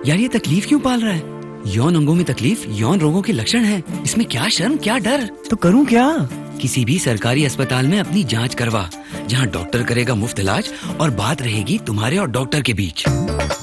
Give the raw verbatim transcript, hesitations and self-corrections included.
यार ये तकलीफ क्यों पाल रहा है? यौन अंगों में तकलीफ यौन रोगों के लक्षण है। इसमें क्या शर्म क्या डर? तो करूं क्या? किसी भी सरकारी अस्पताल में अपनी जांच करवा, जहां डॉक्टर करेगा मुफ्त इलाज और बात रहेगी तुम्हारे और डॉक्टर के बीच।